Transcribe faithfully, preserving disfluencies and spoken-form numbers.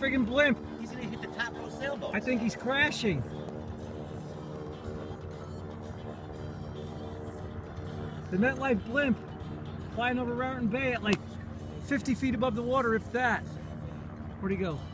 friggin' blimp. He's gonna hit the top row sailboat. I think he's crashing. The Met Life Blimp flying over Raritan Bay at like fifty feet above the water, if that. Where'd he go?